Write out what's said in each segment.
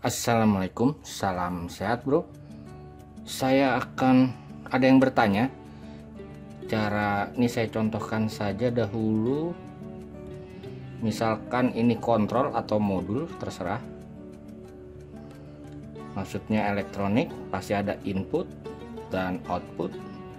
Assalamualaikum, salam sehat bro. Saya akan ada yang bertanya. Cara ini saya contohkan saja dahulu. Misalkan ini kontrol atau modul, terserah. Maksudnya elektronik, pasti ada input dan output.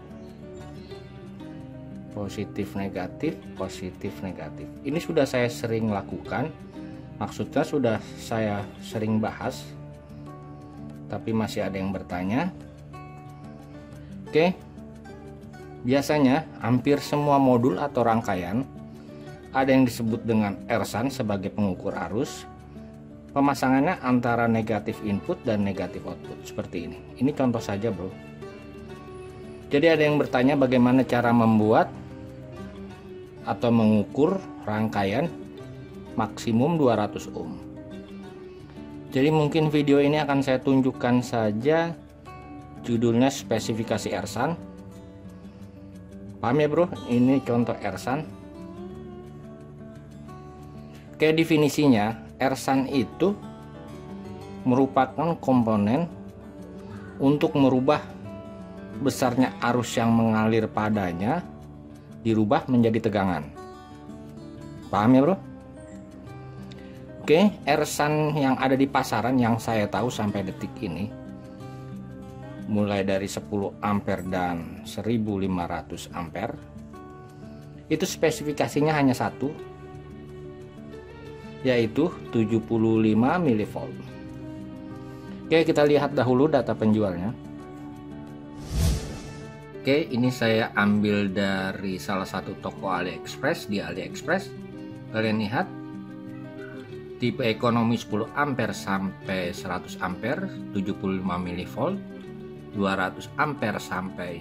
Positif negatif, positif negatif. Ini sudah saya sering lakukan. Maksudnya sudah saya sering bahas, tapi masih ada yang bertanya. Oke, biasanya hampir semua modul atau rangkaian ada yang disebut dengan ersan sebagai pengukur arus. Pemasangannya antara negatif input dan negatif output seperti ini. Ini contoh saja bro. Jadi ada yang bertanya bagaimana cara membuat atau mengukur rangkaian maksimum 200 ohm. Jadi mungkin video ini akan saya tunjukkan saja, judulnya spesifikasi ersan. Paham ya bro, ini contoh ersan. Oke, definisinya ersan itu merupakan komponen untuk merubah besarnya arus yang mengalir padanya, dirubah menjadi tegangan. Paham ya bro? Oke, ersan yang ada di pasaran yang saya tahu sampai detik ini mulai dari 10 ampere dan 1500 ampere itu spesifikasinya hanya satu, yaitu 75 mV. Oke, kita lihat dahulu data penjualnya. Oke, ini saya ambil dari salah satu toko AliExpress. Di AliExpress kalian lihat tipe ekonomi 10 ampere sampai 100 ampere 75 mV, 200 ampere sampai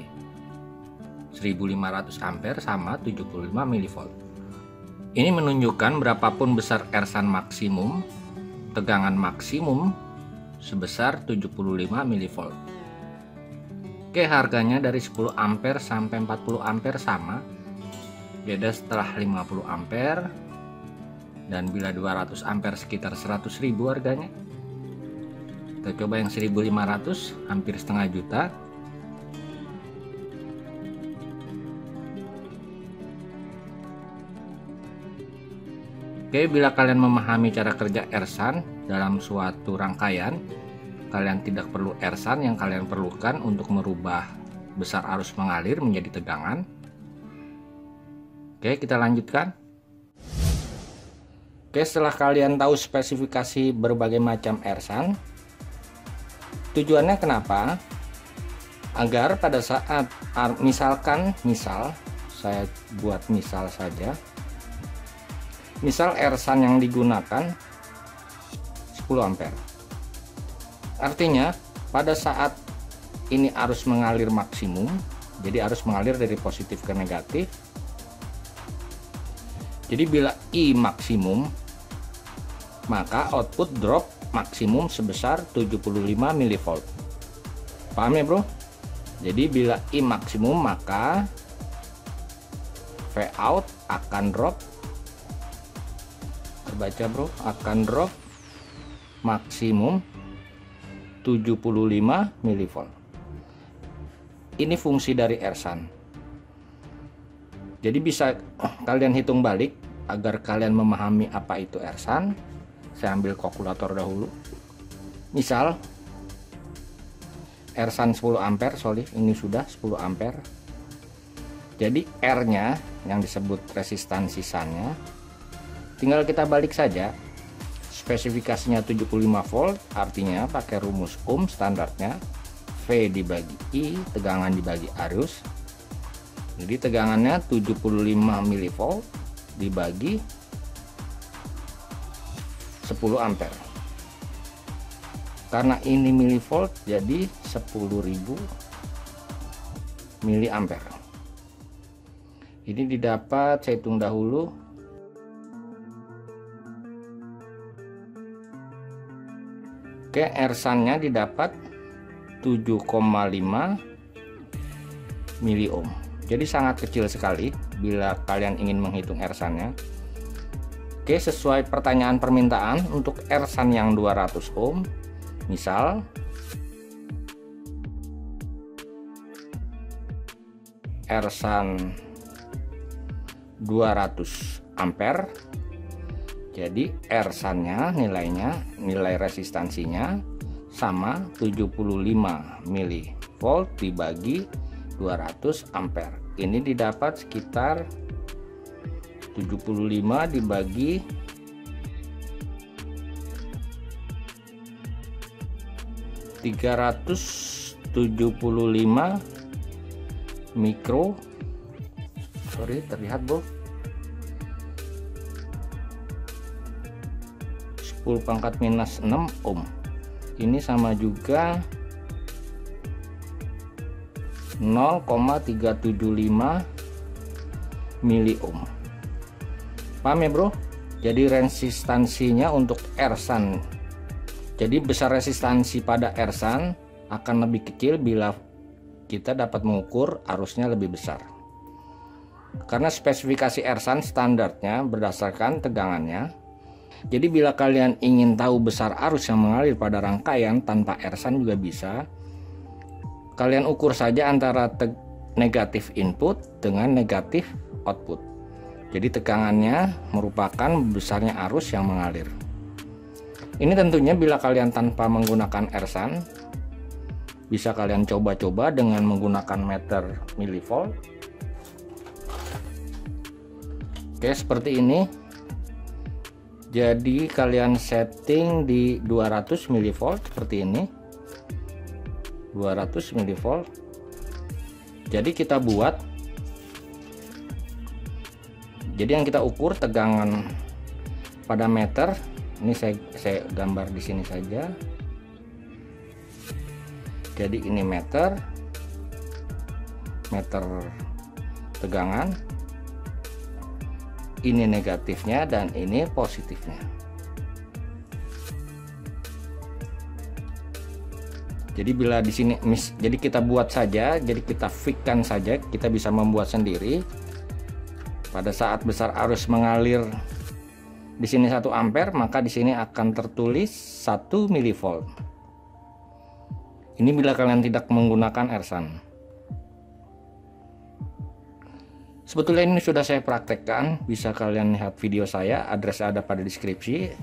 1500 ampere sama 75 mV. Ini menunjukkan berapapun besar ersan maksimum, tegangan maksimum sebesar 75 mV. Oke, harganya dari 10 ampere sampai 40 ampere sama, beda setelah 50 ampere. Dan bila 200 ampere sekitar 100.000 harganya. Kita coba yang 1500, hampir setengah juta. Oke, bila kalian memahami cara kerja ersan dalam suatu rangkaian, kalian tidak perlu ersan. Yang kalian perlukan untuk merubah besar arus mengalir menjadi tegangan. Oke, kita lanjutkan. Oke, setelah kalian tahu spesifikasi berbagai macam ersan, tujuannya kenapa? Agar pada saat misal saya buat misal saja, misal ersan yang digunakan 10 ampere. Artinya pada saat ini arus mengalir maksimum, jadi arus mengalir dari positif ke negatif. Jadi bila I maksimum, maka output drop maksimum sebesar 75 mV. Paham ya bro? Jadi bila I maksimum, maka V out akan drop, terbaca bro, akan drop maksimum 75 mV. Ini fungsi dari ersan. Jadi bisa kalian hitung balik agar kalian memahami apa itu ersan. Saya ambil kalkulator dahulu. Misal ersan 10 ampere, ini sudah 10 ampere. Jadi R-nya yang disebut resistansisannya, tinggal kita balik saja. Spesifikasinya 75 volt, artinya pakai rumus ohm standarnya, V dibagi I, tegangan dibagi arus. Jadi tegangannya 75 mV dibagi 10 ampere. Karena ini milivolt, jadi 10.000 miliampere. Ini didapat, saya hitung dahulu. Oke, ersannya didapat 7,5 miliohm. Jadi sangat kecil sekali bila kalian ingin menghitung ersannya. Oke, sesuai pertanyaan permintaan untuk ersan yang 200 ohm Misal Ersan 200 ampere, jadi Ersannya nilai resistansinya sama 75 mV dibagi 200 ampere. Ini didapat sekitar 75 dibagi 375 mikro, terlihat bro, 10⁻⁻6 ohm. Ini sama juga 0,375 mili ohm. Paham ya bro? Jadi resistansinya untuk Ersan, jadi besar resistansi pada Ersan akan lebih kecil bila kita dapat mengukur arusnya lebih besar. Karena spesifikasi Ersan standarnya berdasarkan tegangannya. Jadi bila kalian ingin tahu besar arus yang mengalir pada rangkaian tanpa Ersan juga bisa. Kalian ukur saja antara negatif input dengan negatif output. Jadi tegangannya merupakan besarnya arus yang mengalir. Ini tentunya bila kalian tanpa menggunakan Ersan, bisa kalian coba-coba dengan menggunakan meter milivolt. Oke, seperti ini. Jadi kalian setting di 200 mV seperti ini. 200 mV. Jadi kita buat, jadi yang kita ukur tegangan pada meter. Ini saya gambar di sini saja. Jadi ini meter tegangan, ini negatifnya dan ini positifnya. Jadi bila di sini jadi kita buat saja, jadi kita fixkan saja, kita bisa membuat sendiri. Pada saat besar arus mengalir di sini 1 ampere, maka di sini akan tertulis 1 mV. Ini bila kalian tidak menggunakan Ersan. Sebetulnya ini sudah saya praktekkan, bisa kalian lihat video saya, address ada pada deskripsi.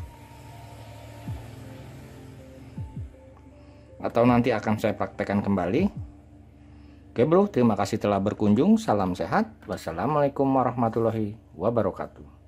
Atau nanti akan saya praktekkan kembali. Oke bro, terima kasih telah berkunjung. Salam sehat. Wassalamualaikum warahmatullahi wabarakatuh.